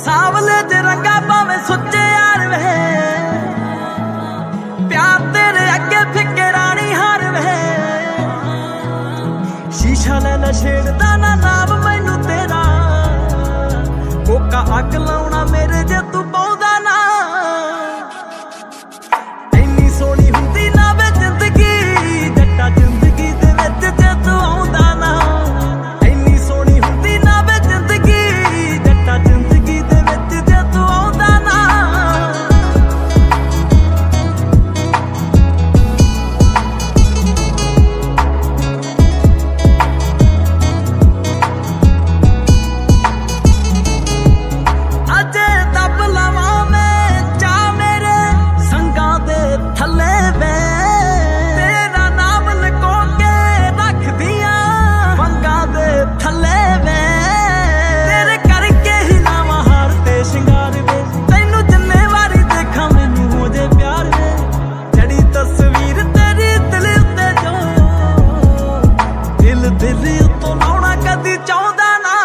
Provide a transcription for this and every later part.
सावले च रंगा भावे सुच्चे यार वे, प्यार तेरे अगे फिके रानी हार वे। शीशा ले ला छेड़दा ना नाम मैनू तेरा, कोका अग लाउणा मेरे जे तू पाउंदा ना। इन्नी सोहनी हुंदी ना वे जिंदगी जट्टा जिंदगी दे विच जे तू आउंदा ना। इन्नी सोहनी हुंदी ना वे जिंदगी जट्टा जिंदगी दे विच जे तू आउंदा ना। अजे तब लवा मैं चा मेरे संगा दे थले वे, तेरा नाम लिखो के रख दिया वंगा दे थले वे। तेरे करके ही लावा हार ते शिंगार वे, तैनू जिन्ने वारी देखा मैनू हो जे प्यार वे। जड़ी तस्वीर तेरी दिल उत्ते जो, दिल दिल उत्तों लाउणा कदी चाहुंदा ना।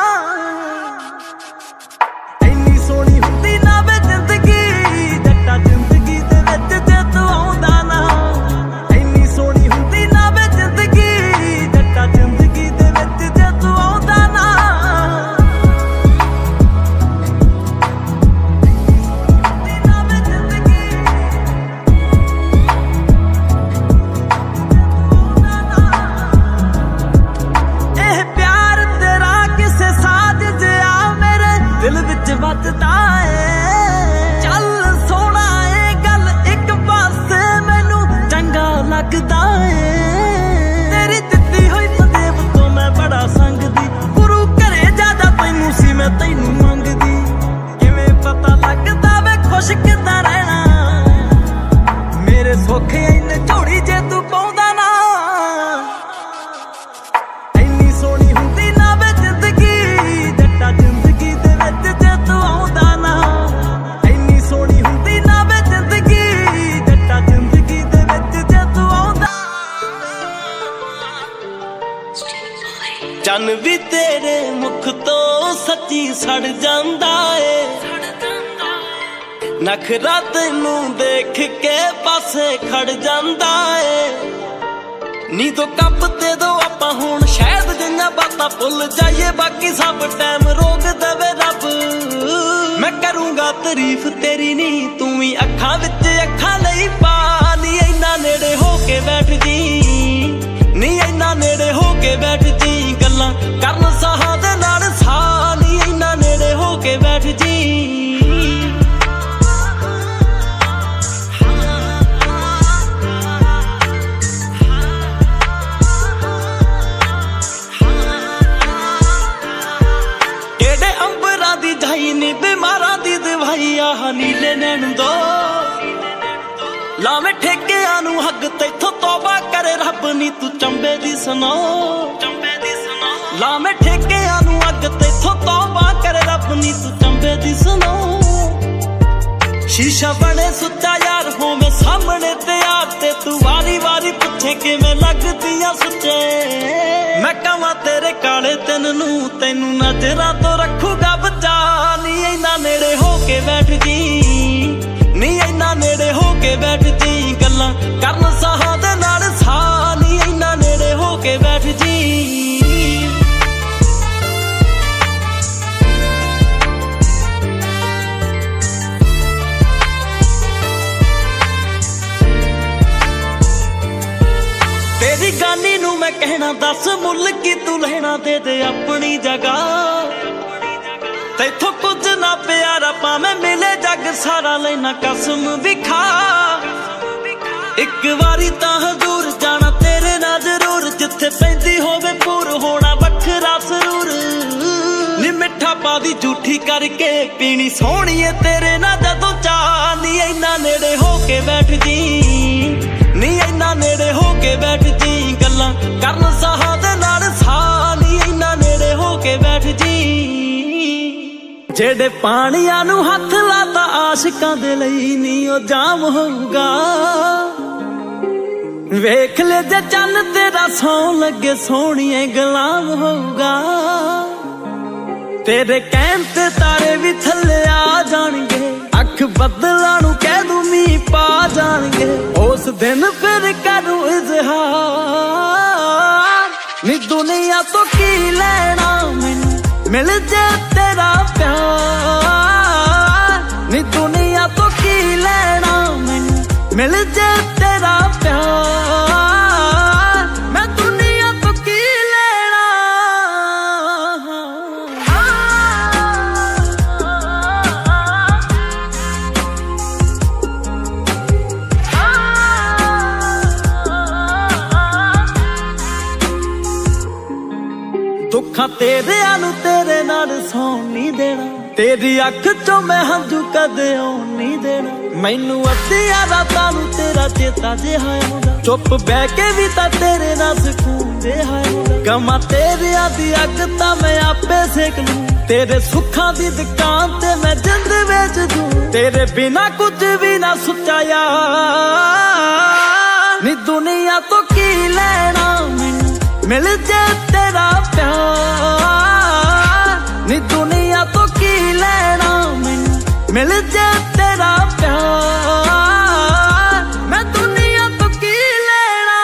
इन्नी सोहनी हुंदी ना वे जिंदगी जट्टा जिंदगी दे विच जे तू आउंदा ना। इन्नी सोहनी हुंदी ना वे जिंदगी जट्टा जिंदगी दे विच जे तू आउंदा ना। इन्नी सोहनी हुंदी ना वे जिंदगी एह प्यार तेरा किसे साज जिया मेरे दिल विच वजदा है। चल सोना ए गल एक पासे मैनू चंगा लगदा है। तेरी दित्ती होई पंदेव तो मैं बड़ा संगदी, गुरु घरे ज्यादा तैनू सी मैं तैनू मंगदी। किवें पता लगदा वे खुश किदां रहना, मेरे सौखे इन्ने झोड़ी जे तू पाउंदा ना। इन्नी सोहनी हुंदी ना वे जिंदगी जट्टा जिंदगी दे विच जे तू आउंदा ना। इन्नी सोहनी हुंदी ना वे जिंदगी जट्टा जिंदगी दे विच जे तू आउंदा। चन्न भी तेरे मुख तो सच्ची सड़ जांदा ए, नखरा तैनू देख के पासे खड़ जांदा ए। नी तो कप ते दो आपां हुण शायद जिन्ना बातां भुल जाइए, बाकी सब टाइम रोक देवे रब। मैं करूंगा तारीफ तेरी नी तू भी अखां विच अखां नहीं पा। नी इन्ना नेड़े हो के बैठ जी, नी इन्ना नेड़े हो के बैठ जी, गल्लां करन साहां दे नाल सा। नी इन्ना नेड़े हो के बैठ जी। केड़े अंबरां दी जाई नी बीमारां दी दवाई, आह नीले नैन दो लावे ठेकिआं नू हग तैथों तौबा करे रब। नी तू चंबे दी सुनो, लावे ठेकिआं नू हग तैथों तौबा करे रब। नी तू चंबे दी सुनो, शीशा बने सुच्चा यार होवे सामने ते यार ते तू वारी वारी पुछे किवें लगदियां सुच्चे। मैं कहां तेरे काले तिन नू तैनू नजरां तो रखूगा बचा। नी इन्ना नेड़े हो के बैठ जी, नी इन्ना नेड़े हो के बैठ जी, गल्लां करन साहां दे नाल सा। नी इन्ना नेड़े हो के बैठ जी। तेरी गानी नू मैं कहना दस मुल की तू लेना, दे दे अपनी जगह। तैथों कुछ ना प्यारा पावें मिले जग सारा, लेना कसम भी खा। एक वारी तां हजूर जाना तेरे नाल जरूर, जिथे पैंदी होवे पूर होना वखरा सरूर। नी मिठा पा दी झूठी करके पीनी सोहणीए तेरे ना जदों चा। नी इन्ना नेड़े हो के बैठ जी, नी इन्ना नेड़े हो के बैठ जी, गल्लां करन साहां दे नाल सा। नी इन्ना नेड़े हो के बैठ जी। जेड़े पानियां नू हथ लाता आशिकां दे लई नी ओ जाम होऊगा। वेख ले जे चन्न तेरा सौं लगे सोहणीए गुलाम होऊगा। तेरे कहण ते तारे भी थल्ले आ जाणगे, अख बदलां नूं कह दूं मींह पा जाणगे। उस दिन फिर करूं इजहार, नी दुनिया तो की लेना मैनू मिल जे तेरा प्यार। नी दुनिया तो की लेना मैनू मिल जे तेरा प्यार। मैं दुनिया तो की लेना। दुखा तेरे आनू तेरे नाल सौण नहीं देना, तेरी अख चो मैं हंझू कदे आउण नहीं देना। मैनू अद्धियां रातां नू तेरा चेता जिहा आउंदा, चुप बह के भी तां तेरे नाल सुकून जिहा आउंदा। गमा तेरे दी अग तां मैं आपे सेक लूं, तेरे सुखां दी दुकान ते मैं जिंद बेच दूं। तेरे बिना कुछ भी ना सुचा यार, नी दुनिया तो की लेना मैनू मिल जे तेरा प्यार। नी दुनिया तो की लेना मैनू मिल जे तेरा प्यार। मैं दुनिया तो की लेना।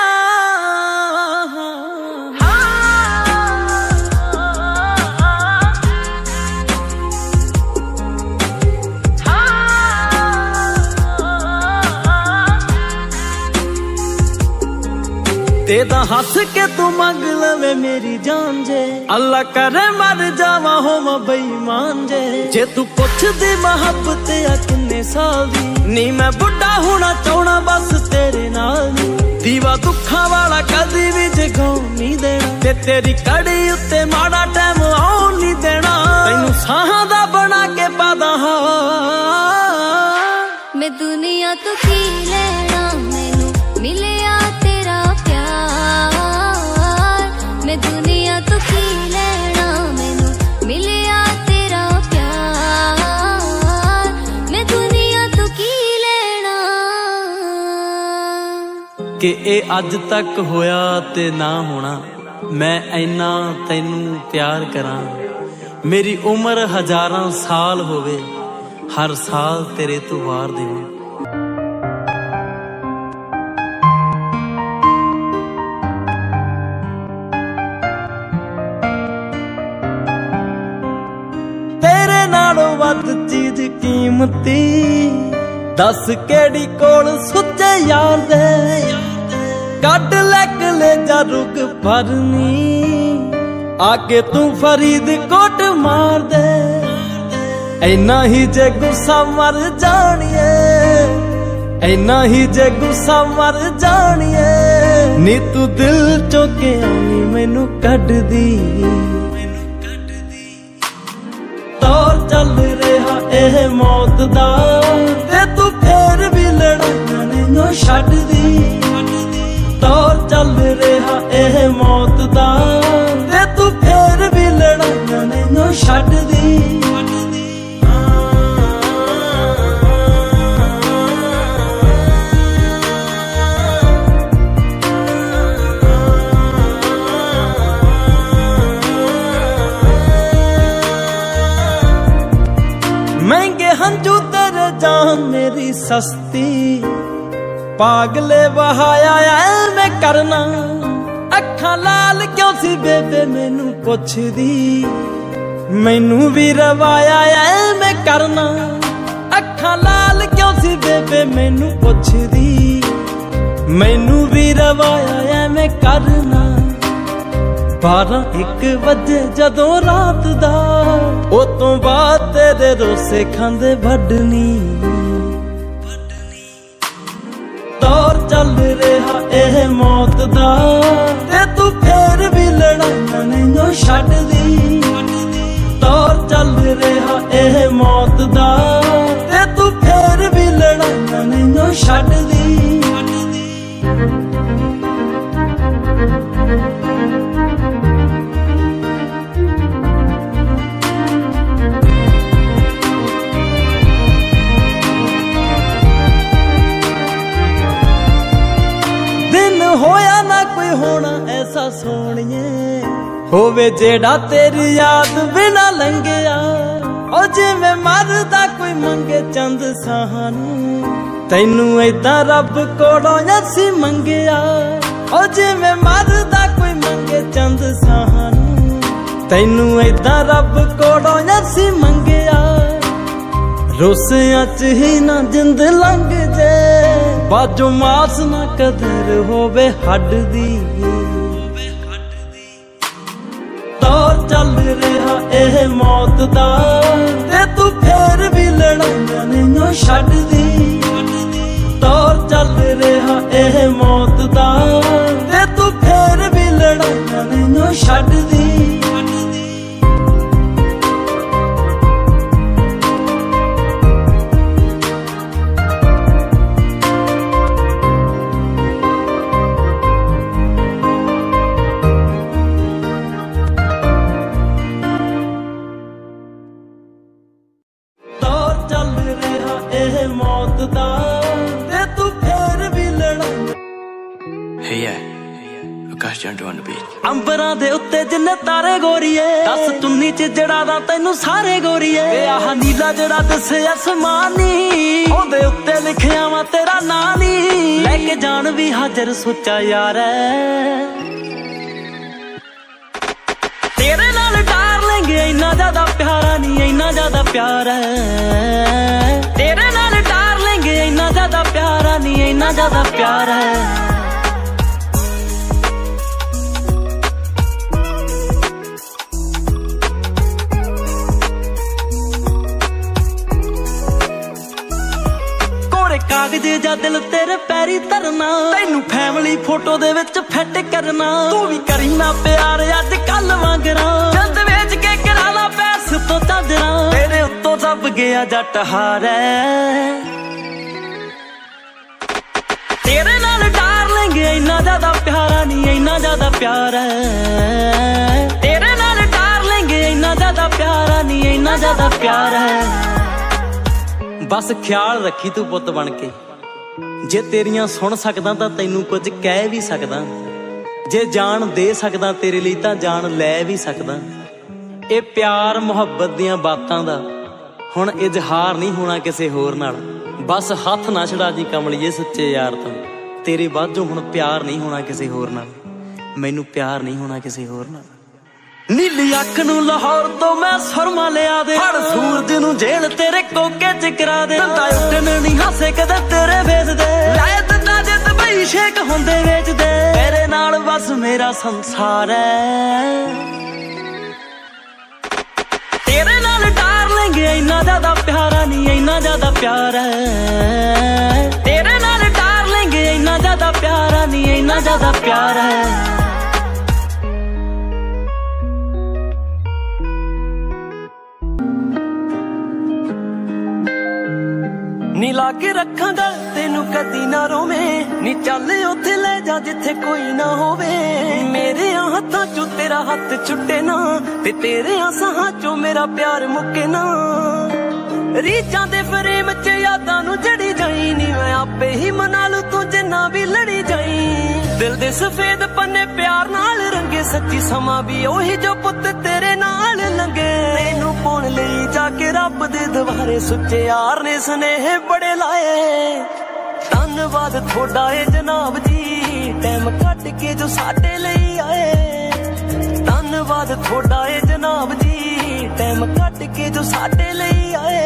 तेदा हंस के तू मंग लवे मेरी जान जे, अल्लाह करे मर जावा होवां बेईमान जे। जे तू पुछदी मोहब्बत आ किन्ने साल दी, नी मैं बुढ़ा होना चाहना बस तेरे नाल दी। दीवा दुखा वाला कदी भी जगाउण नहीं देना, ते तेरी कड़ी उत्ते माड़ा टाइम आउण नहीं देना। तैनू साहां दा बना के पादा मैं दुनिया तो की लेना मैनू मिलिया तेरा प्यार। मैं दुनिया तो की लेना मैनू मिलिया तेरा प्यार। मैं दुनिया तो की लेना। कि ए अज तक होया ते ना होना, मैं इन्ना तैनू प्यार करां। मेरी उम्र हजारां साल होवे, हर साल तेरे तो वार देवां। तेरे नालों वध चीज कीमती दस केड़ी कोल सुचे यार दे। कड ले जा रुक भरनी, आके तू फरीदकोट मार दे। ऐना ही जे गुस्सा मर जानिए, ऐना ही जे गुस्सा मर जानिए। नी तू दिल चो के आनी मैनू कड दी। दौर चल रहा एह मौत दा, ते तू फेर भी लड़ना नहीं छड्ड दी। दौर चल रहा एह मौत दा, ते तू फेर भी लड़ना नहीं छड्ड दी। महंगे हंजू तेरे जान मेरी सस्ती, पागले बहाया मैं करना। अखा लाल क्यों सी बेबे मैनू पुछदी, मैनू भी रवाया मैं करना। अखा लाल क्यों सी बेबे मैनू पुछदी, मैनू भी रवाया मैं करना। 12-1 वजे जदों रात दा, ओ तो बाद तेरे रोसे खांदे वडनी। दौर चल रहा एह मौत दा, ते तू फेर भी लड़ना नहीं छड्ड दी। दौर चल रहा एह मौत दा, ते तू फेर भी लड़ना नहीं छड्ड दी। होया ना कोई होना ऐसा सोनिए, होवे जेड़ा तेरी याद बिना लंघिया ओ जिवें मरदा कोई मंगे चंद सानू तैनू ऐदां रब कोलों असीं मंगिया ओ जिवें मरदा कोई मंगे चंद सानू तैनू ऐदां रब कोलों असीं मंगिया रोसियां च ही ना जिंद लंघ जे बाजो मास ना कदर होवे हड दी दौर चल रहा एह मौत दा ते तू फेर भी लड़ाइयां नहीं छड्डदी दौर चल रहा एह मौत दा ते तू फेर भी लड़ाइयां नहीं छड्डदी अंबरां दे उत्ते जिन्ने तारे गोरीए दस तुन्नी च जड़ा दा तैनू सारे गोरीए आह नीला जड़ा दसे आसमानी ओदे उत्ते लिखिया वा तेरा नां नी लेके जान भी हाजर सोचा यार तेरे नाल डार्लिंग इन्ना ज्यादा प्यारा नी इन्ना ज्यादा प्यार है तेरे नाल डार्लिंग इन्ना ज्यादा प्यारा नी इन्ना ज्यादा प्यार है कागज जा दिल तेरे पैरी धरना तैनू फैमिली फोटो दे विच फिट करना तू भी करी ना प्यार अज कल वांगरा जल्द वेच के करा ला पैस तो चादरा तेरे उत्तों दब गया जट हारे तेरे नाल डार्लिंग इन्ना ज्यादा प्यारा नी इन्ना ज्यादा प्यार है तेरे नाल डार्लिंग इन्ना ज्यादा प्यारा नी इन्ना ज्यादा प्यार है बस ख्याल रखी तू पुत बन के जे तेरियां सुन सकदा तां तैनू कुछ कह भी सकदा जे जान दे सकदा तेरे लिए तां जान लै भी सकदा ए प्यार मुहब्बत दियां बातां दा हुण इजहार नहीं होना किसे होर नाल बस हथ ना छड़ा जी कमलिए सच्चे यार तो तेरे बाझों हुण प्यार नहीं होना किसे होर नाल मैनू प्यार नहीं होना किसे होर नाल नीली अख नू लाहौर तो मैं सुरमा लिया दे हर सूरज नू जेल तेरे कोके च करा दे दंदा उठन नहीं हासे कदे तेरे भेज दे लाए दंदा जे दुबई शेक होंदे वेच दे तेरे नाल बस मेरा संसार है तेरे नाल डार्लिंग इन्ना ज्यादा प्यारा नी इन्ना ज्यादा प्यार है तेरे नाल डार्लिंग इन्ना ज्यादा प्यारा नी इन्ना ज्यादा प्यार है नी ला के रखा गल तेनू कदी ना रोवे नी चल उथे ले जा जिथे कोई ना होवे मेरे हाथां चो तेरा हाथ छुट्टे ना ते तेरे साहां चो मेरा प्यार मुक्के ना रीचां दे फ्रेम च यादां नू जड़ी जाई नी मैं आपे ही मना लू तू जिन्ना भी लड़ी जाई दिल दे सफेद पन्ने प्यार नाल रंगे सच्ची समा भी ओही जो पुत तेरे नाल लंगे तैनू पाउण लई जाके रब दे दवारे सुच्चे यार ने स्नेह बड़े लाए धन्नवाद थोड़ा ए जनाब जी टाइम कट के जो साडे लई आए धन्नवाद थोड़ा ए जनाब जी टाइम कट के जो साडे लई आए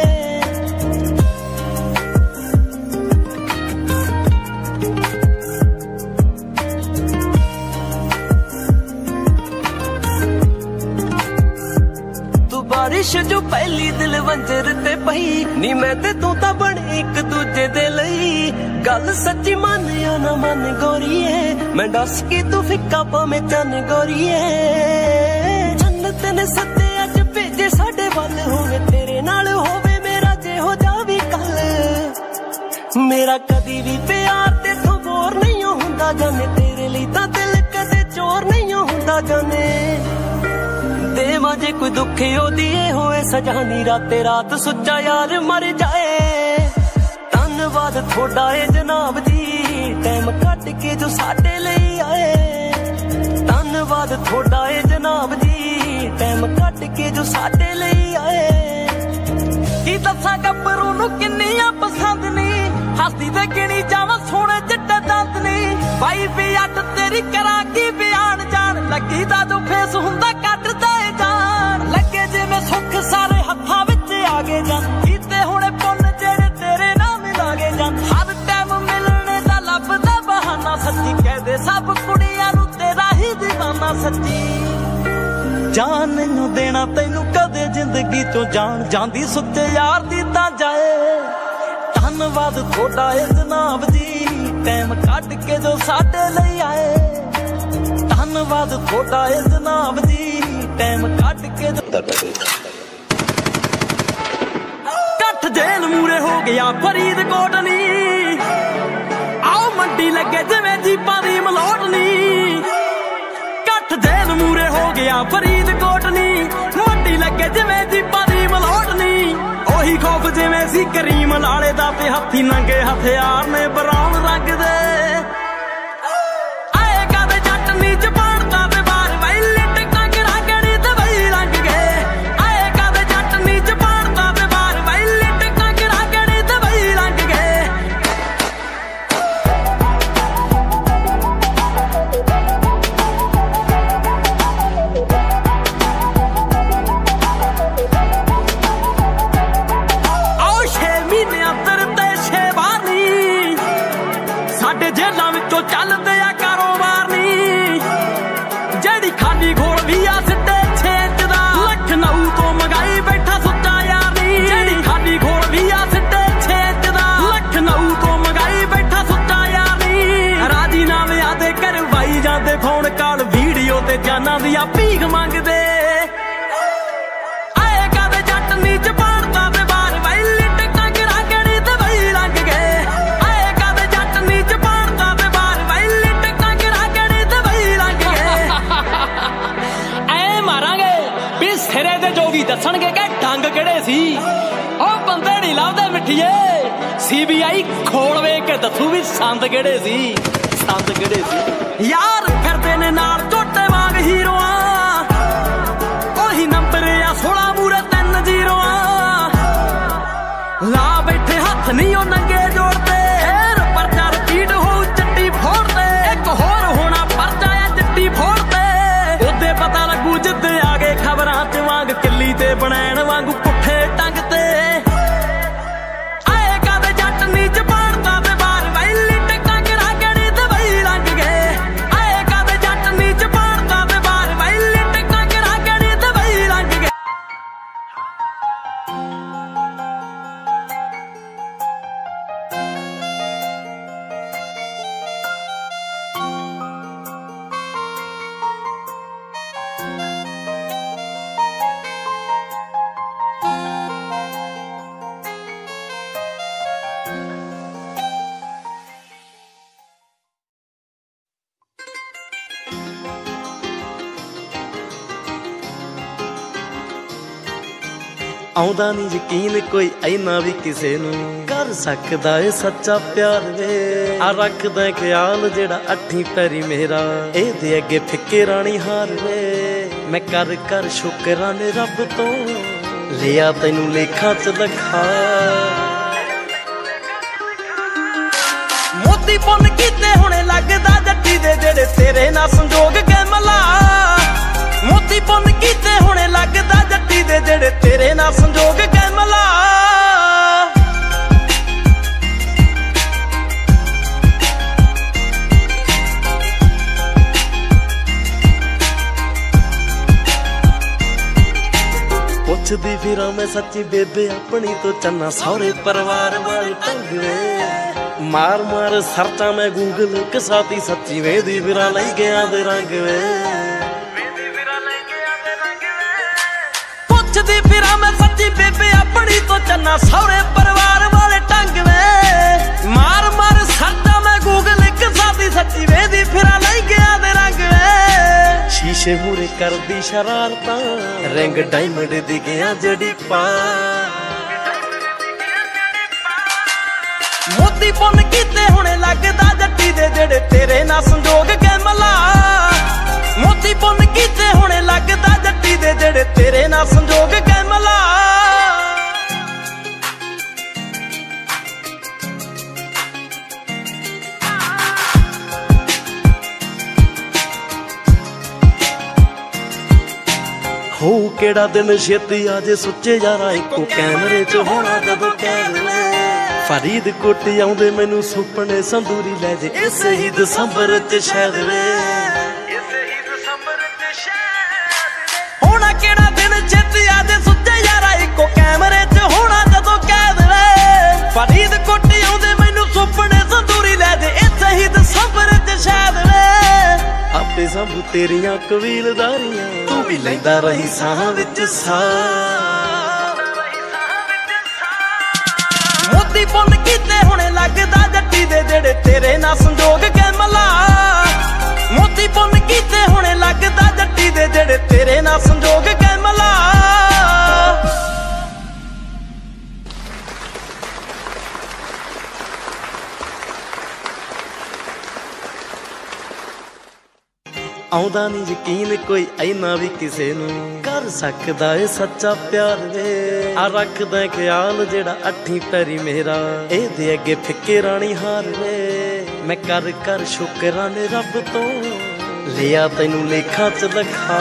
बारिश जो पहली दिल वंजर ते पई नी मैं ते तू तां बने एक दूजे दे लई गल सच्ची मन या ना मन गोरीए मैं दस की तू फिक्का पावे चन गोरीए जन्नत ने सत्ते अज भेजे साडे वल होवे तेरे नाल होवे मेरा जे हो जावी कल मेरा कदी भी प्यार ते तू बोर नहीं हुंदा जाने तेरे लिए तां दिल कदे चोर नहीं हुंदा जाने देवा जे कोई दुख ओदिए होए सजानी राते रात सुच्चा यार मर जाए धन्नवाद थोड़ा ए जनाब जी टाइम कट के जो साडे लई आए धन्नवाद थोड़ा ए जनाब जी टाइम कट के जो साडे लई आए। की दसां गब्बरू नूं किन्नियां पसंद नहीं, हस्ती ते गिणी जावां सोहणे चिट्टे दंद नहीं। बाई भी अट तेरी करा की बयान जान, लगी दा जो फेस हुंदा कटदा ए जान। लगे जिवें सुख सारे हत्थां विच आ गए जान, कीते हुणे पुन्न जेड़े तेरे नाम लागे जान। हर टाइम मिलने दा लभदा बहाना, सच्ची कहदे सब कुड़ियां नूं तेरा ही दीवाना। सच्ची जान नूं देना तैनूं कदे जिंदगी चों जान, जांदी सुच्चे यार दी तां जाए। धन्नवाद थोड़ा है जनाब जी, टाइम कट के जो साडे लई आए। धन्नवाद थोड़ा है जनाब जी, टाइम कट के जो। कट जेल मूरे हो गया फरीदकोट नी, आओ मंडी लगे जिवें जीपां दी मलोटनी। कट जेल मूरे हो गया फरीदकोट नी, मंडी लगे जिवें जीपां दी मलोटनी। ओही खौफ जिवें सी करीम लाले दा, ते हत्थी नंगे हथियार ने ब्राउन रंग दे। आएगा ते जट नी जबान दा ते बार वायलेट कांगरा गड़ी ते बई रंग गए। आएगा ते जट नी जबान दा ते बार वायलेट कांगरा गड़ी ते बई रंग गए। जेलों विचों चलदे आ कारोबार नी, जेड़ी खाली घोल भी आ सिद्धे 6 इंच दा। लखनऊ तो मंगाई बैठा सुच्चा यार नी, जेड़ी खाली घोल भी आ सिद्धे 6 इंच दा। लखनऊ तो मंगाई बैठा सुच्चा यार नी, राजीनामे आदे करवाई जांदे फोन कॉल वीडियो ते जाना दिया भीख मंगदे। आएगा ते जट नी जबान दा ते बार वायलेट कांगरा गड़ी ते बई रंग गए। सिरे दे जोगी दसणगे कि ढंग किहड़े सी, ओ बंदे नहीं लभदे मिठिए। CBI खोल वेख के दसू भी संद किहड़े सी, संद किहड़े सी। यार फिरदे ने नाल झोटे वांग हीरोआं, ओही नंबर आ 16 मूरे 3 0। ला बैठे हथ नहीं ओ नंगे जोड़ते, परचा रिपीट हो चिट्टी फोड़ते। एक होर होना परचा आ चिट्टी फोड़ते, ओदे पता लगू जिद्दे आ गए खबरां च वांग किल्ली ते बनैण वांगू पुट्ठे टंग ते। आएगा ते जट नी जबान दा ते बार वायलेट कांगरा गड़ी ते बई रंग गए। आएगा ते जट नी जबान दा ते बार वायलेट कांगरा गड़ी ते बई रंग गए। आउंदा नहीं यकीन कोई इना भी किसे नू कर सकदा है सच्चा प्यार वे। आ रखदा ख्याल जेड़ा अठी पैरी मेरा, एदे अगे फिक्के रानी हार वे। मैं कर कर शुकराने रब तो लिया तैनू लेखा च लखा। मोती पुन कीते हुणे लगदा जट्टी दे जेड़े तेरे नाल संजोग के मला। मोती पुन कीते हुणे लगदा जट्टी दे जेड़े तेरे नाल संजोग के मला। पुछदी फिरां मैं सच्ची बेबे अपनी तो चन्ना सौरे परिवार वाले ढंग वे। मार मार सर्चा मैं गूगल कसाती सच्ची वेदी फिरां लई गया दे रंग वे। पुछदी फिरां मैं सच्ची बेबे अपनी तो चन्ना सौरे परिवार वाले ढंग वे। मार मार सर्चा मैं गूगल कसाती सच्ची वेदी फिरां लई गया दे रंग वे। शीशे मूरे करदी शरारतां रिंग डायमंड दी गया जड़ी पा। मोती पुन कीते हुणे लगदा जट्टी दे जेड़े तेरे नाल संजोग के मला। ਮੋਤੀ ਪੁੰਨ ਕੀਤੇ ਹੁਣੇ ਲੱਗਦਾ ਜੱਟੀ ਦੇ ਜਿਹੜੇ ਤੇਰੇ ਨਾਲ ਸੰਜੋਗ ਕੈਮਲਾ। ਹੋ ਕਿਹੜਾ ਦਿਨ ਛੇਤੀ ਆਜੇ ਸੁੱਚੇ ਯਾਰਾ ਇੱਕੋ ਕੈਮਰੇ 'ਚ ਹੋਣਾ ਜਦੋਂ ਕੈਮਰੇ। ਫਰੀਦਕੋਟ ਆਉਂਦੇ ਮੈਨੂੰ ਸੁਪਨੇ ਸੰਦੂਰੀ ਲੈ ਜੇ ਇਸੇ ਹੀ ਦਸੰਬਰ 'ਚ ਸ਼ਾਇਦ ਵੇ। ਹੋਣਾ ਕਿਹੜਾ ਦਿਨ ਛੇਤੀ ਆਜੇ ਸੁੱਚੇ ਯਾਰਾ ਇੱਕੋ ਕੈਮਰੇ 'ਚ ਹੋਣਾ ਜਦੋਂ ਕੈਦ ਵੇ। ਫਰੀਦਕੋਟ ਆਉਂਦੇ ਮੈਨੂੰ ਸੁਪਨੇ ਸੰਦੂਰੀ ਲੈ ਜੇ ਇਸੇ ਹੀ ਦਸੰਬਰ 'ਚ ਸ਼ਾਇਦ ਵੇ। ਆਪੇ ਸੰਭੂ ਤੇਰੀਆਂ ਕਬੀਲਦਾਰੀਆਂ ਤੂੰ ਵੀ ਲੈਂਦਾ ਰਹੀ ਸਾਹ ਵਿੱਚ ਸਾਹ। ਮੋਤੀ ਪੁੰਨ ਕੀਤੇ ਹੁਣੇ ਲੱਗਦਾ ਜੱਟੀ ਦੇ ਜਿਹੜੇ ਤੇਰੇ ਨਾਲ ਸੰਜੋਗ ਕੈਮਲਾ। ਮੋਤੀ ਪੁੰਨ ਕੀਤੇ ਹੁਣੇ ਲੱਗਦਾ ਜੱਟੀ ਦੇ ਜਿਹੜੇ ਤੇਰੇ ਨਾਲ ਸੰਜੋਗ ਕੈਮਲਾ। ਆਉਂਦਾ ਨੀ ਯਕੀਨ ਕੋਈ ਐਨਾ ਵੀ ਕਿਸੇ ਨੂੰ ਕਰ ਸਕਦਾ ਏ ਸੱਚਾ ਪਿਆਰ ਵੇ। ਆ ਰੱਖਦਾ ਖਿਆਲ ਜਿਹੜਾ ਅੱਠੀ ਪੈਰੀ ਮੇਰਾ ਇਹਦੇ ਅੱਗੇ ਫਿੱਕੇ ਰਾਣੀ ਹਾਰ ਵੇ। ਮੈਂ ਕਰ ਕਰ ਸ਼ੁਕਰਾਂ ਨੇ ਰੱਬ ਤੋਂ ਲਿਆ ਤੈਨੂੰ ਲੇਖਾਂ 'ਚ ਲਿਖਾ।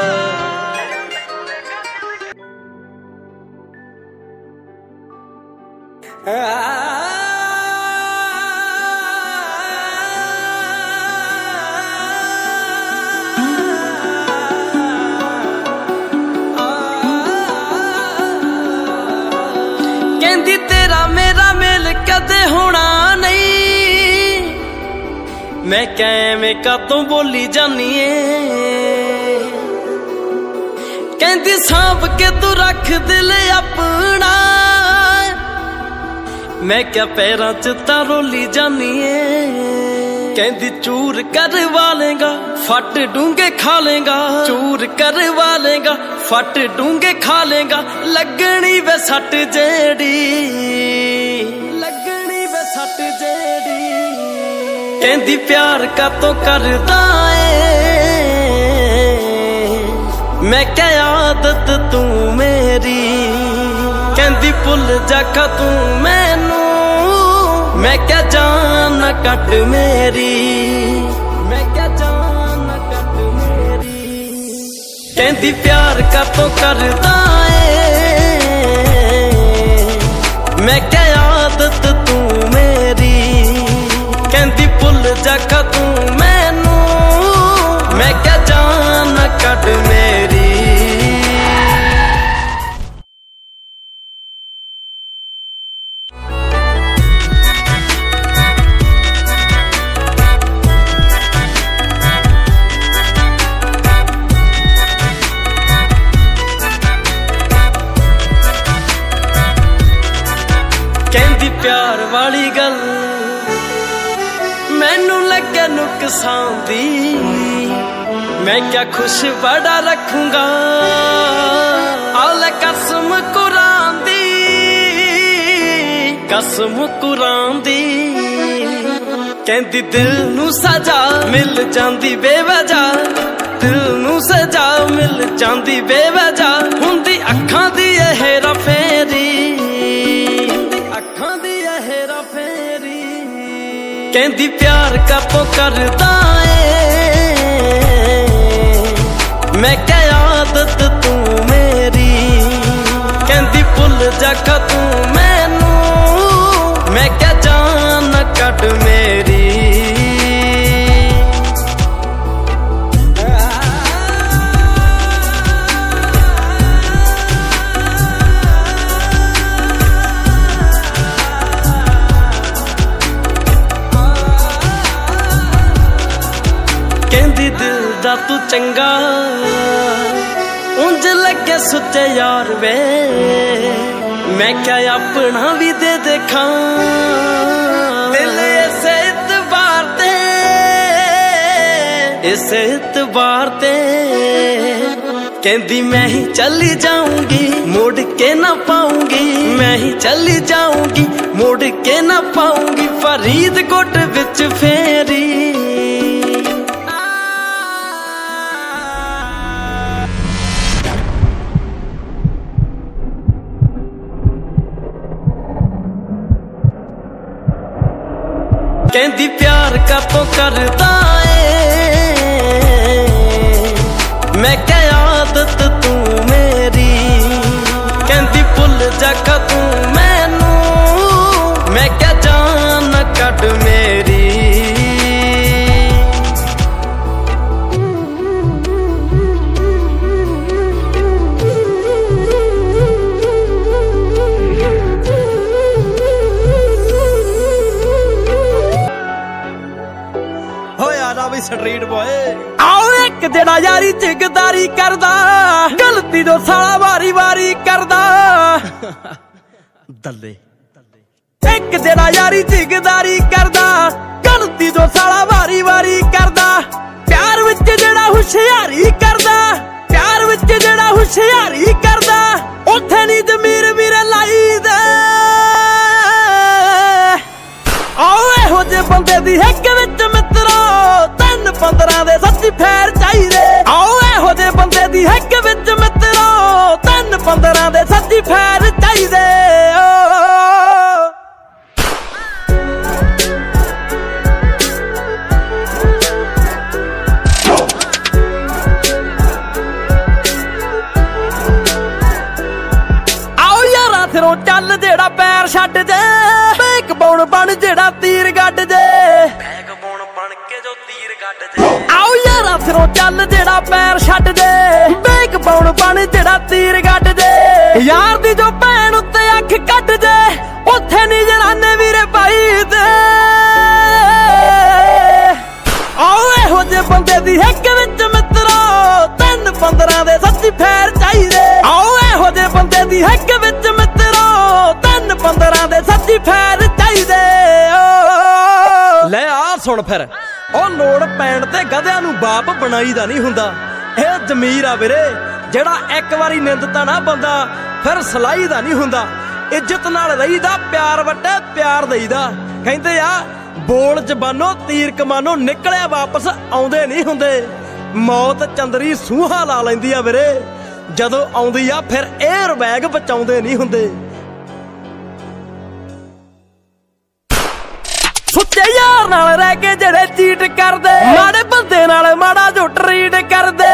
ਕਹਿੰਦੀ ਤੇਰਾ ਮੇਰਾ ਮੇਲ ਕਦੇ ਹੋਣਾ ਨਹੀਂ। ਮੈਂ ਕਿਵੇਂ ਕਾਤੋਂ ਬੋਲੀ ਜਾਨੀ ਏ। ਕਹਿੰਦੀ ਸਾਂਭ ਕੇ ਤੂੰ ਰੱਖ ਦਿਲ ਆਪਣਾ। ਮੈਂ ਕਿਆ ਪੈਰਾਂ 'ਚ ਤਾਂ ਰੋਲੀ ਜਾਨੀ ਏ। ਕਹਿੰਦੀ ਚੂਰ ਕਰਵਾ ਲੇਗਾ ਫੱਟ ਡੂੰਘੇ ਖਾ ਲੇਗਾ। ਚੂਰ ਕਰਵਾ ਲੇਗਾ ਫੱਟ ਡੂੰਘੇ ਖਾ ਲੇਗਾ। ਲੱਗਣੀ ਵੇ ਸੱਟ ਜਿਹੜੀ ਲੱਗਣੀ ਵੇ ਸੱਟ ਜਿਹੜੀ। ਕਹਿੰਦੀ ਪਿਆਰ ਕਾਤੋਂ ਕਰਦਾ ਏ। ਮੈਂ ਕਿਆ ਆਦਤ ਤੂੰ ਮੇਰੀ। ਕਹਿੰਦੀ ਭੁੱਲ ਜਾਖਾ ਤੂੰ ਮੈਨੂੰ। ਮੈਂ ਕਿਆ ਜਾਨ ਨਾ ਕੱਟ ਮੇਰੀ। ਮੈਂ ਕਿਆ ਜਾਨ ਨਾ ਕੱਟ ਮੇਰੀ। ਕਹਿੰਦੀ ਪਿਆਰ ਕਾਤੋਂ ਕਰਦਾ ਏ। ਮੈਂ ਕਿਆ ਆਦਤ ਤੂੰ ਮੇਰੀ। ਕਹਿੰਦੀ ਭੁੱਲ ਜਾਖਾ ਤੂੰ ਮੈਨੂੰ। ਮੈਂ ਕਿਆ ਜਾਨ ਨਾ ਕੱਟ ਮੇਰੀ। ਕਹਿੰਦੀ ਪਿਆਰ ਵਾਲੀ ਗੱਲ ਮੈਨੂੰ ਲੱਗੇ ਨੁਕਸਾਨ ਦੀ। ਮੈਂ ਕਿਆ ਖੁਸ਼ ਬੜਾ ਰੱਖੂੰਗਾ ਆਲੇ ਕਸਮ ਕੁਰਾਨ ਦੀ। ਕਸਮ ਕੁਰਾਨ ਦੀ। ਕਹਿੰਦੀ ਦਿਲ ਨੂੰ ਸਜ਼ਾ ਮਿਲ ਜਾਂਦੀ ਬੇਵਜ੍ਹਾ। ਦਿਲ ਨੂੰ ਸਜ਼ਾ ਮਿਲ ਜਾਂਦੀ ਬੇਵਜ੍ਹਾ। ਹੁੰਦੀ ਅੱਖਾਂ ਦੀ ਇਹ ਹੇਰਾ ਫੇਰੀ। ਕਹਿੰਦੀ ਪਿਆਰ ਕਾਤੋਂ ਕਰਦਾ ਏ। ਮੈਂ ਕਿਆ ਆਦਤ ਤੂੰ ਮੇਰੀ। ਕਹਿੰਦੀ ਭੁੱਲ ਜਾਖਾ ਤੂੰ ਮੈਨੂੰ। ਮੈਂ ਕਿਆ ਜਾਨ ਨਾ ਕੱਟ ਮੇਰੀ। ਕਹਿੰਦੀ ਦਿਲ ਦਾ ਤੂੰ ਚੰਗਾ ਉਂਝ ਲੱਗੇ ਸੁੱਚੇ ਯਾਰ ਵੇ। ਮੈਂ ਕਿਆ ਆਪਣਾ ਵੀ ਦੇ ਦੇਖਾਂ ਦਿਲ ਇਸੇ ਇਤਬਾਰ ਤੇ। ਇਸੇ ਇਤਬਾਰ ਤੇ। ਕਹਿੰਦੀ ਮੈਂ ਹੀ ਚਲੀ ਜਾਊਂਗੀ ਮੁੜ ਕੇ ਨਾ ਪਾਉਂਗੀ। ਮੈਂ ਹੀ ਚਲੀ ਜਾਊਂਗੀ ਮੁੜ ਕੇ ਨਾ ਪਾਉਂਗੀ। ਫਰੀਦਕੋਟ ਵਿੱਚ ਫੇਰੀ। कहती प्यार का तो करता मैं क्या आदत तू मेरी, कहती भुल जाका तू मैनू मैं क्या जान कट मेरी। स्ट्रीट बॉय आओ एक जेड़ा यारी चिगदारी करदा, गलती जो साला वारी वारी करदा दल्ले। एक जेड़ा यारी चिगदारी करदा, गलती जो साला वारी वारी करदा। प्यार विच जेड़ा हुशियारी करदा, प्यार विच जेड़ा हुशियारी करदा, उथे नी जमीर वीरे लाई दे। आओ एहो जे बंदे दी हिक विच मित्रो 3-15 दे सच्ची फैर चाहिए। आओ एहो जे बंदे दी हिक विच मित्रो 3-15 दे सच्ची फैर चाहिए। आओ यारा सिरों चल जेड़ा पैर छड्ड जे, बैकबोन बन जेड़ा तीर गड्ड जे। आओ यारा सिरों चल जेड़ा पैर छड्ड दे, बैकबोन बन जेड़ा तीर गड्ड दे। यार दी जो भैन उत्ते अख कट जे, उथे नी जराने वीरे पाई दे। आओ एहो जे बंदे दी हिक विच मित्रो 3-15 दे सच्ची फैर चाहिए। आओ एहो जे बंदे दी हिक विच मित्रो 3-15 दे सच्ची फैर चाहिए। ले आ सुन फिर ओ लोड़ पैण ते गधिਆਂ ਨੂੰ बाप बनाईदा नहीं हुंदा। ਇਹ ਜ਼ਮੀਰ ਆ ਵੀਰੇ ਜਿਹੜਾ ਇੱਕ ਵਾਰੀ ਨਿੰਦਤਾ ਨਾ ਬੰਦਾ ਫਿਰ ਸਲਾਈ ਦਾ ਨਹੀਂ ਹੁੰਦਾ। ਇੱਜ਼ਤ ਨਾਲ ਰਹੀਦਾ, ਪਿਆਰ ਵੱਟੇ ਪਿਆਰ ਦੇਈਦਾ। ਕਹਿੰਦੇ ਆ ਬੋਲ ਜ਼ਬਾਨੋਂ ਤੀਰ ਕਮਾਨੋਂ ਨਿਕਲਿਆ ਵਾਪਸ ਆਉਂਦੇ ਨਹੀਂ ਹੁੰਦੇ। ਮੌਤ ਚੰਦਰੀ ਸੂਹਾ ਲਾ ਲੈਂਦੀ ਆ ਵੀਰੇ, ਜਦੋਂ ਆਉਂਦੀ ਆ ਫਿਰ ਇਹ ਰਵੈਗ ਬਚਾਉਂਦੇ ਨਹੀਂ ਹੁੰਦੇ। ਸੁੱਚੇ यार नाल रह के जेड़े चीट करदे, माड़े बंदे नाल माड़ा जो ट्रीट करदे।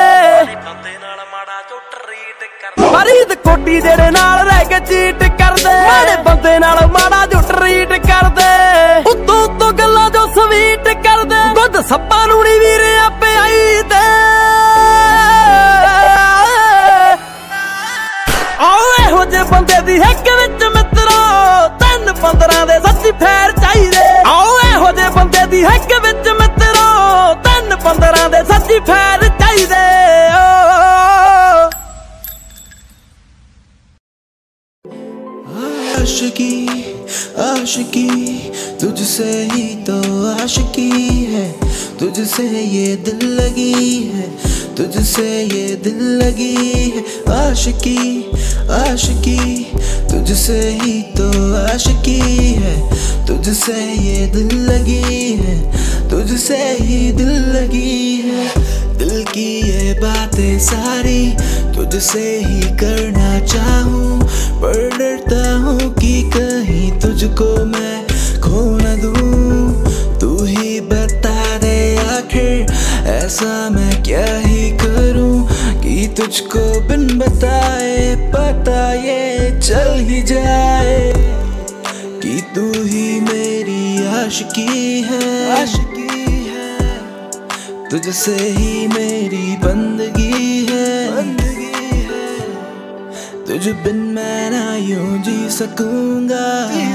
फरीद कोटी जेड़े नाल रह के चीट करदे, माड़े बंदे नाल माड़ा जो ट्रीट करदे। उत्तों उत्तों गल्लां जो स्वीट करदे, दुध सप्पा नूं नी वीरे आपे आई दे। आओ एहो जे बंदे दी हिक विच मित्रो 3-15 दे सच्ची फैर चाहिए। आओ एहो जे बंदे दी हिक विच मित्रो 3-15 दे सच्ची फैर चाहिए। आशिकी आशिकी तुझसे ही तो आशिकी है, तुझसे ये दिल लगी है, तुझसे ये दिल लगी है। आशिकी आशिकी तुझसे ही तो आशिकी है, तुझसे ये दिल लगी है, तुझसे ही दिल लगी है। दिल की ये बातें सारी तुझसे ही करना चाहूँ, पर डरता हूँ कि कहीं तुझको मैं खो न दूँ। तू ही बता दे आखिर ऐसा मैं क्या ही करूँ कि तुझको बिन बताए पता ये चल ही जाए कि तू ही मेरी आशिकी है, आशिकी है। तुझसे ही मेरी बंदगी है, बंदगी है। तुझ बिन मैं ना यूं जी सकूंगा,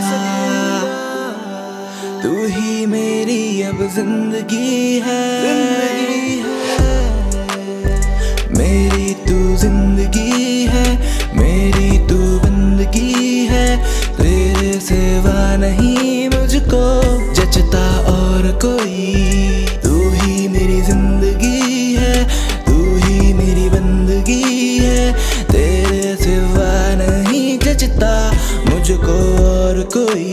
तू ही मेरी अब जिंदगी है, जिंदगी है। मेरी तू जिंदगी है, मेरी तू बंदगी है। तेरे सिवा नहीं मुझको जचता और कोई, तू ही मेरी जिंदगी है, तू ही मेरी बंदगी है। तेरे सिवा नहीं जचता मुझको और कोई।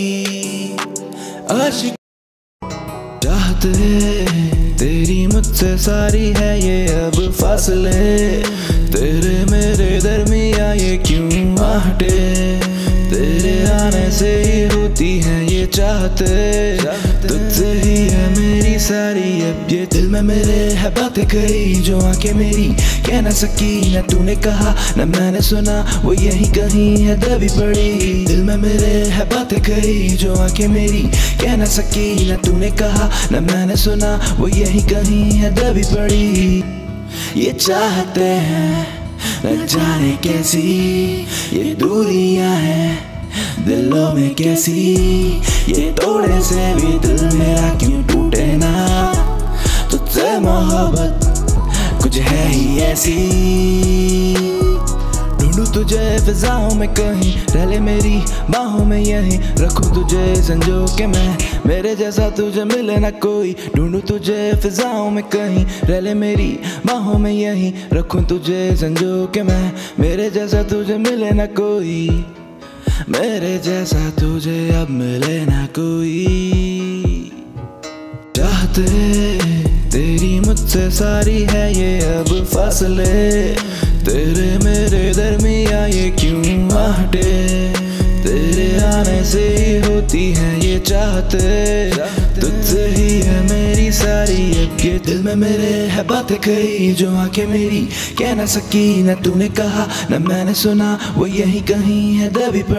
आशिक चाहते तेरी मुझसे सारी है ये अब फासले, तेरे मेरे दरमिया ये क्यों आहटे। तेरे आने से ही होती है ये ये चाहते तुझसे ही है मेरी सारी। अब ये दिल में मेरे है बातें कही जो आंखें मेरी कह ना सकी, न तूने कहा न मैंने सुना, वो यही कहीं है दबी पड़ी। दिल में मेरे है बातें कही जो आंखें मेरी कह ना सकी, न तूने कहा न मैंने सुना, वो यही कहीं है दबी पड़ी। ये चाहते हैं न जाने कैसी ये दूरियां हैं दिलों में कैसी, ये तोड़े से भी दिल मेरा क्यों टूटे ना। तुझसे मोहब्बत कुछ है ही ऐसी, ढूंढूं तुझे फिजाओं में कहीं, रह ले मेरी बाहों में यहीं, रखूं तुझे संजो के मैं, मेरे जैसा तुझे मिले ना कोई। ढूंढूं तुझे फिजाओं में कहीं, रह ले मेरी बाहों में यहीं, रखूं तुझे संजो के मैं, मेरे जैसा तुझे मिले ना कोई, मेरे जैसा तुझे अब मिले ना कोई। चाहते तेरी मुझसे सारी है ये अब फासले, तेरे मेरे दरमिया ये क्यों आहटे, तेरे आने से ही होती है ये चाहते तुझसे ही है मेरी सारी। अब ये दिल में मेरे है बातें कही जो आंखें मेरी कह ना सकी, न तूने कहा न मैंने सुना, वो यही कहीं है दबी पड़ी।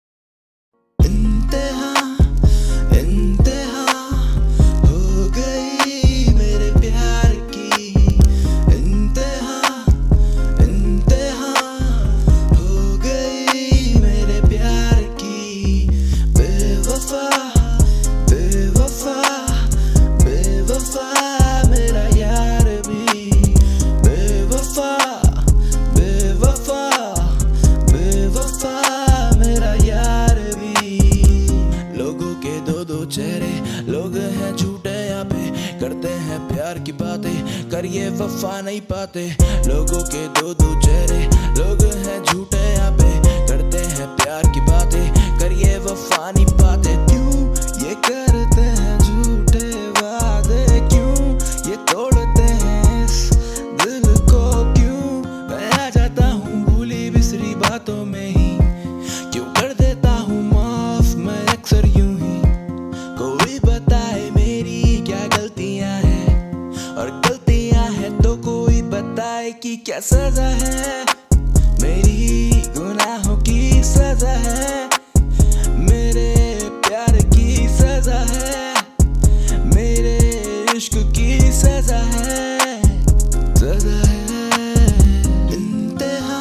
लोग हैं झूठे यहाँ पे, करते हैं प्यार की बातें, कर ये वफा नहीं पाते। लोगों के दो दो चेहरे, लोग हैं झूठे यहाँ पे, करते हैं प्यार की बातें, कर ये वफा नहीं पाते। क्यों ये करते हैं झूठे वादे, क्यों ये तोड़ते हैं इस दिल को, क्यों मैं आ जाता हूँ भूली बिसरी बातों में ही, क्यों कर देता हूँ माफ मैं अक्सर यूं ही। कोई बताए मेरी क्या गलतियां हैं, और गलतियां हैं तो कोई बताए कि क्या सजा है, मेरी गुनाहों की सजा है, मेरे प्यार की सजा है, मेरे इश्क की सजा है, सजा है। इंतहा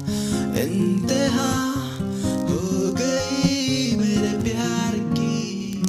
इंतहा हो गई मेरे प्यार की।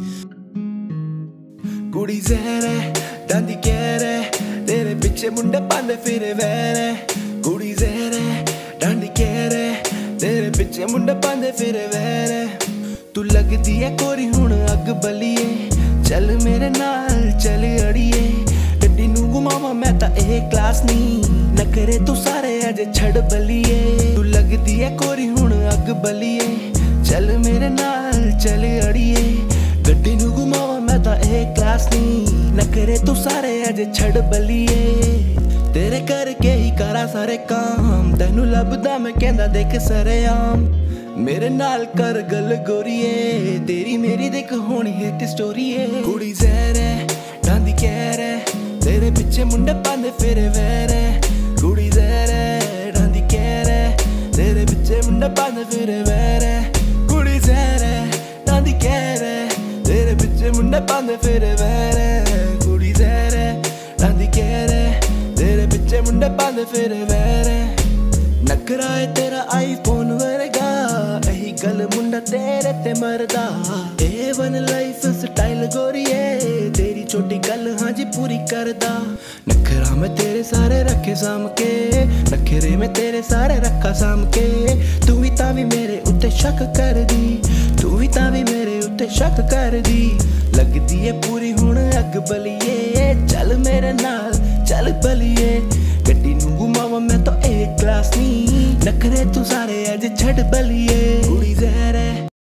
कुड़ी जहरे डांदी कहरे, तेरे पीछे मुंडे पांदे फिरे वैरे। कुड़ी जहरे डांडी कहरे, तेरे पीछे मुंडे पांदे फिरे वैरे। तू लगदी है कोरी हुण अग बलिए, चल मेरे नाल चल अड़िए, गड्डी नू घुमावा मैं तां ए क्लास नी, नखरे तू सारे अजे छड़ बलिए। तू लगदी है कोरी हुण अग बलिए, चल मेरे नाल चल अड़िए, गड्डी नू घुमावा मैं तां ए क्लास नी, नखरे तू सारे अजे छड़ बलिए। तेरे करके ही करा सारे काम, तैनू लभदा मैं कहंदा देख सरेआम, मेरे नाल कर गल गोरीए, तेरी मेरी देख होनी हिट स्टोरी है। कुड़ी जहरे डांदी कहरे, तेरे पीछे मुंडे पांदे फिरे वैरे। कुड़ी जहरे डांदी कहरे, तेरे पीछे मुंडे पांदे फिरे वैरे। कुड़ी जहरे डांदी कहरे, तेरे पीछे मुंडे पांदे फिरे वैरे। कुड़ी जहरे डांदी कहरे, तेरे पीछे मुंडे पांदे फिरे वैरे। नखरा है तेरा आईफोन वर्गा, यही गल मुंडा तेरे ते मरदा। A1 लाइफ स्टाइल गोरीए, तेरी छोटी गल हाँ जी पूरी करदा। नखरा में तेरे सारे रखे साम के, नखरे में तेरे सारे रखा साम के। तू भी तावी मेरे उत्ते शक कर दी, तू भी तावी मेरे उत्ते शक कर दी। लगदी है पूरी हुण अग बलिए, चल मेरे नाल चल बलिए, गड्डी नू घुमावा मैं तो एक क्लास नी, नखरे तू सारे अज छड़ बलिए। कुड़ी जहरे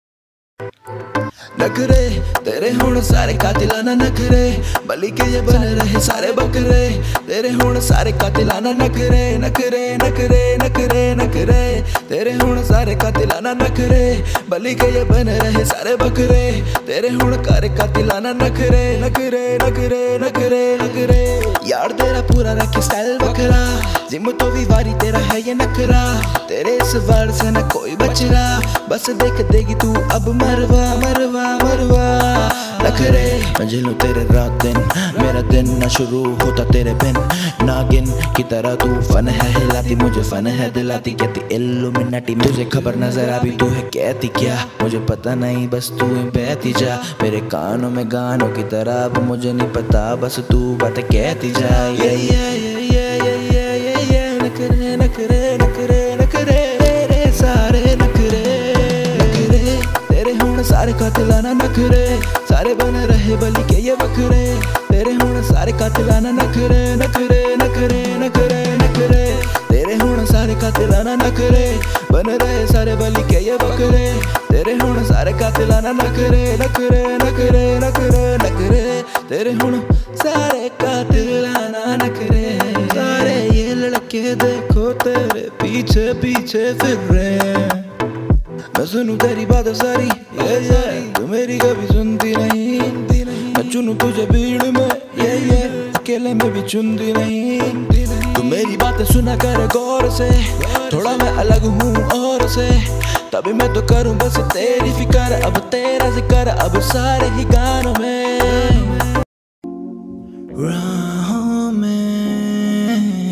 नखरे तेरे हुण सारे कातिलाना नखरे, बली के ये बन रहे सारे बकरे। तेरे हुण सारे कातिलाना नखरे, नखरे नखरे नखरे नखरे, तेरे हुण सारे कातिलाना नखरे, बली के ये बन रहे सारे बकरे तेरे हुण कर कातिलाना नखरे नखरे नखरे नखरे नखरे यार तेरा पूरा रखे स्टाइल बकरा जिम तो भी वारी तेरा है ये नखरा तेरे इस वार से न कोई बच रहा बस देख देगी तू अब मरवा मरवा मरवा नखरे मैं झेलूं तेरे रात दिन मेरा दिन ना शुरू होता तेरे बिन नागिन की तरह तू फन है हिलाती मुझे फन है दिलाती कहती इल्लुमिनाटी तुझे खबर नजर आवी तू है कहती क्या मुझे पता नहीं बस तू बहती जा मेरे कानों में गानों की तरह अब मुझे नहीं पता बस तू बात कहती जा नखरे नखरे नखरे नखरे तेरे सारे नखरे नखरे तेरे हुण सारे कातिलाना नखरे सारे बन रहे बली के ये बकरे तेरे हुण सारे कातिलाना नखरे नखरे नखरे नखरे नखरे तेरे हुण सारे कातिलाना नखरे बन रहे सारे बली के ये बकरे तेरे हुण सारे कातिलाना नखरे नखरे नखरे नखरे नखरे तेरे हुण सारे कातिलाना नखरे सारे ये लड़के देखो तेरे पीछे पीछे फिर रहे हैं मैं सुनूं तेरी बात सारी तू मेरी कभी सुनती नहीं मैं चुनूं तुझे भीड़ में अकेले में भी चुनती नहीं तू मेरी बात सुना कर गौर से थोड़ा मैं अलग हूँ और से तभी मैं तो करूँ बस तेरी फिक्र अब तेरा जिक्र अब सारे ही गानों में राहों में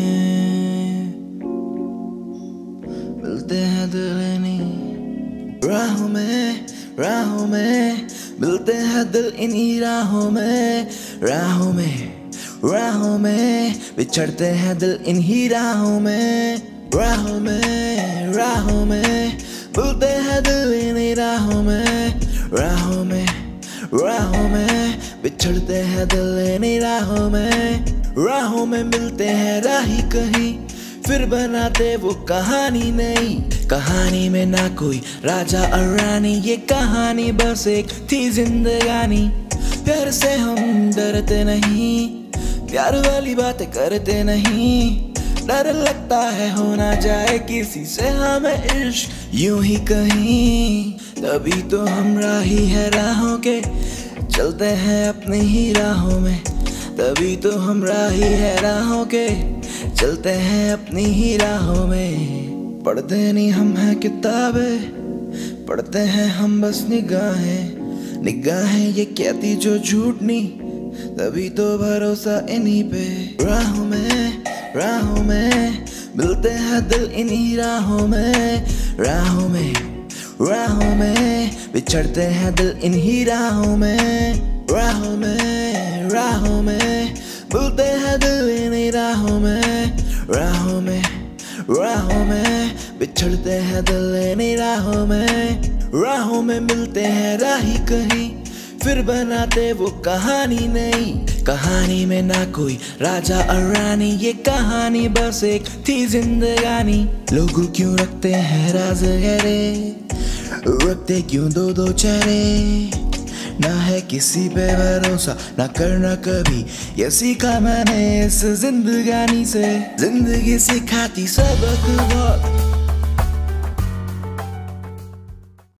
मिलते हैं दिल राहों में मिलते हैं दिल इन्हीं राहों में राहों में बिछड़ते हैं दिल इन्हीं राहों में राहों में मिलते हैं दिल इन्हीं राहों में राहों में बिछड़ते हैं दिल इन्हीं राहों में मिलते हैं राही कहीं फिर बनाते वो कहानी नहीं कहानी में ना कोई राजा और रानी ये कहानी बस एक थी जिंदगानी प्यार से हम डरते नहीं प्यार वाली बातें करते नहीं डर लगता है हो ना जाए किसी से हमें इश्क यूं ही कहीं तभी तो हम राही है राहों के चलते हैं अपनी ही राहों में तभी तो हम राही है राहों के चलते हैं अपनी ही राहों में पढ़ते नहीं हम हैं किताबें पढ़ते हैं हम बस निगाहें ये कहती जो झूठ नहीं तभी तो भरोसा इन्हीं पे राहों में मिलते हैं दिल इन्हीं राहों में बिछड़ते हैं दिल इन्हीं राहों में राहों में मिलते हैं दिल इन्हीं राहों में बिछड़ते हैं दिल इन्हीं राहों में मिलते हैं राही कहीं फिर बनाते वो कहानी नहीं कहानी में ना कोई राजा और रानी ये कहानी बस एक थी जिंदगानी लोग क्यों रखते हैं राज गहरे रखते क्यों दो चेहरे ना है किसी पे भरोसा ना करना कभी ये सीखा मैंने इस जिंदगानी से जिंदगी सिखाती सबक बहुत